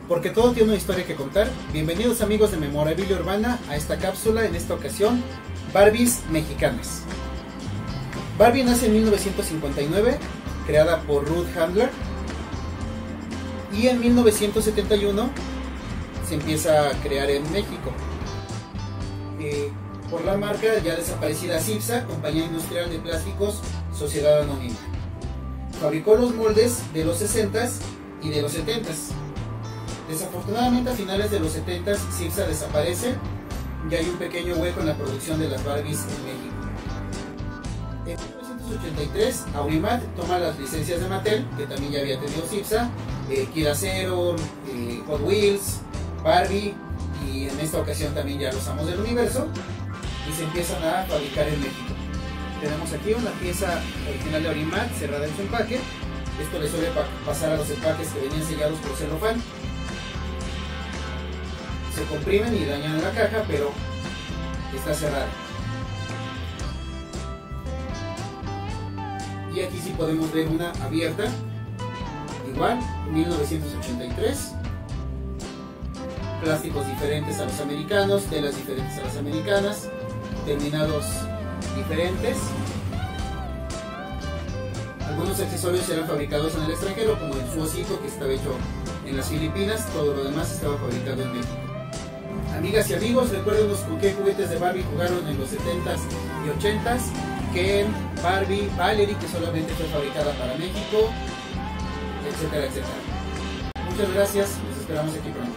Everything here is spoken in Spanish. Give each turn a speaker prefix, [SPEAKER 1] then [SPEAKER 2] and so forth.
[SPEAKER 1] Porque todo tiene una historia que contar. Bienvenidos amigos de Memorabilia Urbana a esta cápsula, en esta ocasión, Barbies mexicanas. Barbie nace en 1959, creada por Ruth Handler, y en 1971 se empieza a crear en México por la marca ya desaparecida Cipsa, Compañía Industrial de Plásticos, Sociedad Anónima. Fabricó los moldes de los 60s y de los 70s. Desafortunadamente a finales de los 70s Cipsa desaparece y hay un pequeño hueco en la producción de las Barbies en México. En 1983 Aurimat toma las licencias de Mattel, que también ya había tenido Cipsa, Kid Acero, Hot Wheels, Barbie, y en esta ocasión también ya los Amos del Universo, y se empiezan a fabricar en México. Tenemos aquí una pieza original de Aurimat cerrada en su empaque. Esto le suele pasar a los empaques que venían sellados por celofán. Se comprimen y dañan la caja, pero está cerrada. Y aquí sí podemos ver una abierta, igual, 1983. Plásticos diferentes a los americanos, telas diferentes a las americanas, terminados diferentes. Algunos accesorios eran fabricados en el extranjero, como el osito, que estaba hecho en las Filipinas. Todo lo demás estaba fabricado en México. Amigas y amigos, recuerden con qué juguetes de Barbie jugaron en los 70s y 80s. Ken, Barbie, Valerie, que solamente fue fabricada para México, etcétera, etcétera. Muchas gracias, nos esperamos aquí pronto.